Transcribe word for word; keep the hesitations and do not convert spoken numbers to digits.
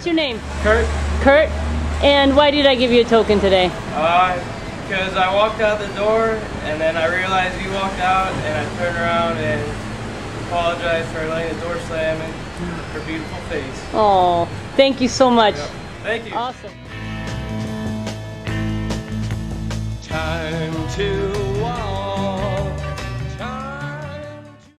What's your name? Kurt. Kurt. And why did I give you a token today? Uh, because I walked out the door and then I realized you walked out and I turned around and apologized for letting the door slam in her beautiful face. Oh, thank you so much. Yep. Thank you. Awesome. Time to walk.